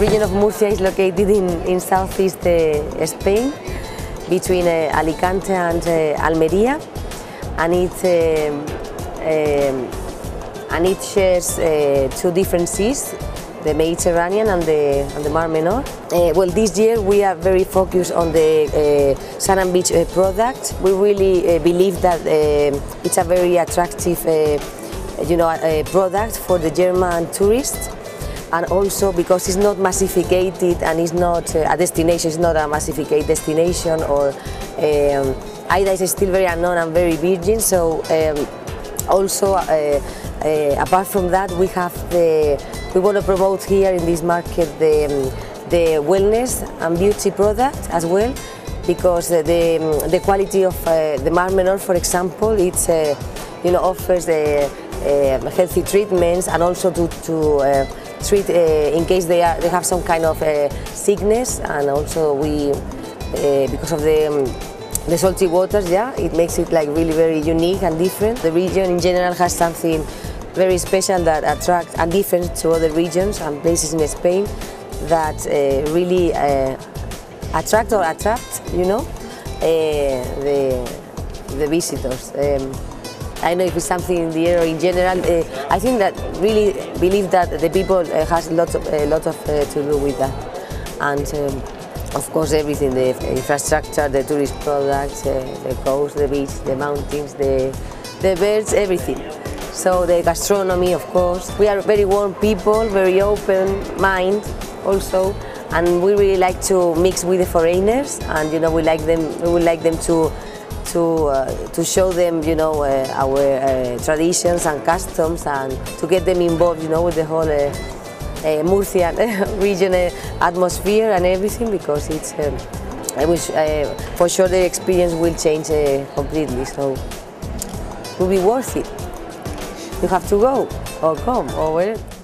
region of Murcia is located in southeast Spain, between Alicante and Almería, and it shares two different seas, the Mediterranean and the Mar Menor. Well, this year we are very focused on the sand and beach product. We really believe that it's a very attractive product for the German tourists, and also because it's not massificated and it's not a destination, it's not a massificated destination, or Aida is still very unknown and very virgin. So also apart from that, we want to promote here in this market the wellness and beauty product as well, because the quality of the Mar Menor, for example, it's offers healthy treatments, and also to treat in case they have some kind of sickness, and also because of the salty waters, it makes it like really very unique and different. The region in general has something very special that attracts and different to other regions and places in Spain that really attract the visitors. I don't know if it's something in the air or in general. I think that really believe that the people has a lot to do with that, and of course everything, the infrastructure, the tourist products, the coast, the beach, the mountains, the birds, everything. So the gastronomy, of course. We are very warm people, very open mind also, and we really like to mix with the foreigners, and we would like them to show them our traditions and customs, and to get them involved with the whole Murcian region atmosphere and everything, because it's I wish for sure the experience will change completely, so it will be worth it. You have to go or come or whatever.